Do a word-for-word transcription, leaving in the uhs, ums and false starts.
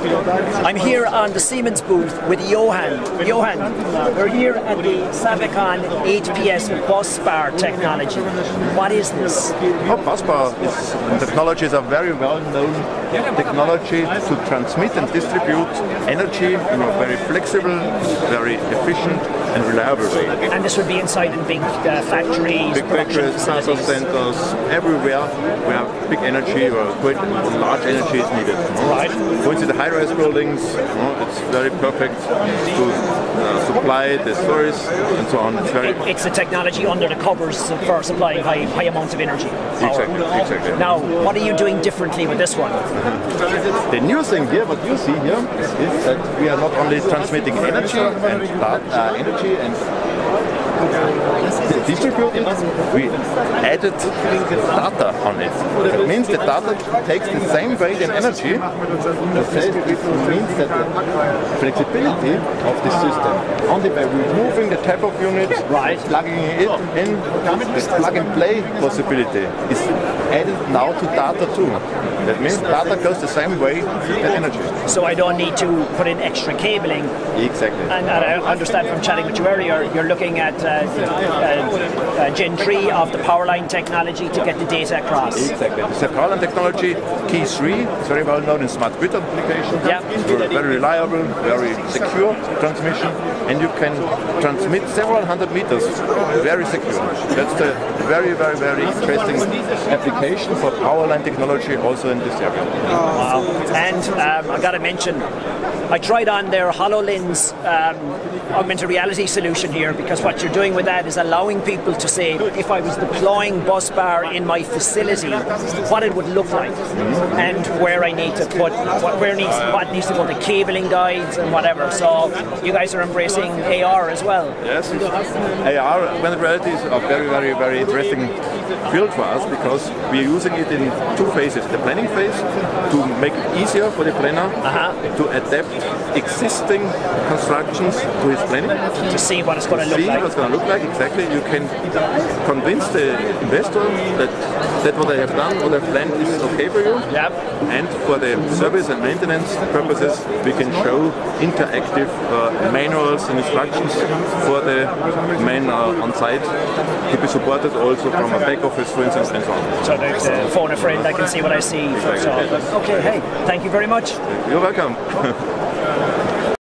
I'm here on the Siemens booth with Johan. Johan, we're here at the Savicon eight P S bus bar technology. What is this? Oh, bus bar is, technology is a very well-known technology to transmit and distribute energy in a very flexible, very efficient and reliable way. And this would be inside in big uh, factories, big factories, data centers, everywhere where big energy or quite large energy is needed. Right. For instance, the high-rise buildings, you know, it's very perfect to uh, supply the storage and so on. It's very. It, it's the technology under the covers for supplying high, high amounts of energy. Exactly, exactly. Now, what are you doing differently with this one? The new thing here, what you see here, is that we are not only transmitting energy and uh, energy and distributing, we added data on it. It means the data takes the same weight in energy. It means that the flexibility of the system, only by removing the type of unit, right, plugging it in, the plug-and-play possibility is added now to data too. That means data goes the same way as energy. So I don't need to put in extra cabling. Exactly. And, and I understand from chatting with you earlier, you're looking at uh, uh, uh, Gen three of the Powerline technology to get the data across. Exactly. It's a Powerline technology, Key three, it's very well known in smart grid applications. Yeah. It's very reliable, very secure transmission, and you can transmit several hundred meters very secure. That's the very, very, very interesting application for Powerline technology also in this area. Wow. And um, I got to mention, I tried on their HoloLens um, augmented reality solution here, because what you're doing with that is allowing people to say, if I was deploying bus bar in my facility, what it would look like, mm-hmm. and where I need to put, what, where needs, what needs to go to cabling guides and whatever. So you guys are embracing A R as well. Yes, A R, augmented reality is a very, very, very interesting field for us, because we are using it in two phases. The planning phase, to make it easier for the planner uh-huh. to adapt existing constructions to his planning. To see what it's going to look see like. See what it's going to look like, exactly. You can convince the investor that, that what they have done, what they've planned is okay for you. Yep. And for the service and maintenance purposes, we can show interactive uh, manuals and instructions for the man uh, on site to be supported also from a back office, for instance, and so on. So there's a phone a friend, I can see what I see. Exactly. So, okay, hey, thank you very much. You're welcome.